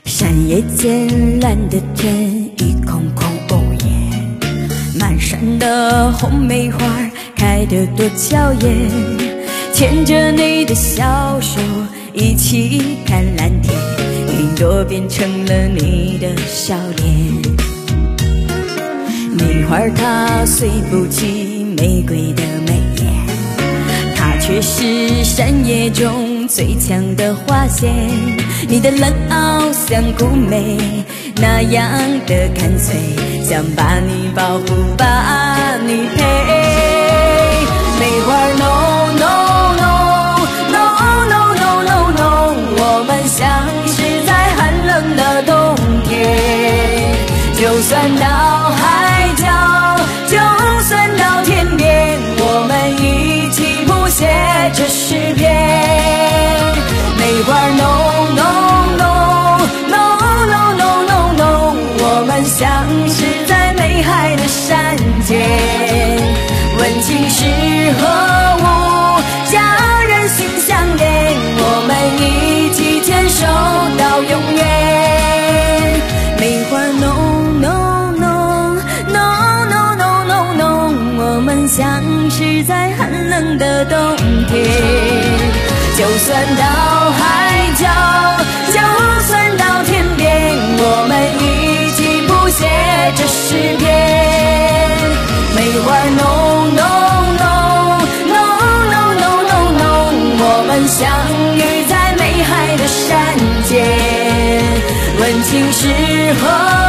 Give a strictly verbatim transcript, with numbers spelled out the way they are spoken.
山野间蓝的天已空空无言，满山的红梅花开得多娇艳，牵着你的小手一起看蓝天，云朵变成了你的笑脸。梅花它虽不及玫瑰的美艳，它却是山野中最强的花仙。你的冷傲像孤梅那样的干脆，想把你保护，把你陪。梅花 no no no no no no no no， 我们相识在寒冷的冬天，就算到海角，就算到天边，我们一起谱写这诗篇。梅花 no no no no no no no no， 我们相识在美海的山间，问情时何物，家人心相连，我们一起牵手到永远。梅花 no no no no no no no no， 我们相识在寒冷的冬天，就算到海角，就算到天边，我们一起谱写这诗篇。梅花 no no no no no no no no， 我们相遇在美海的山间，问情时何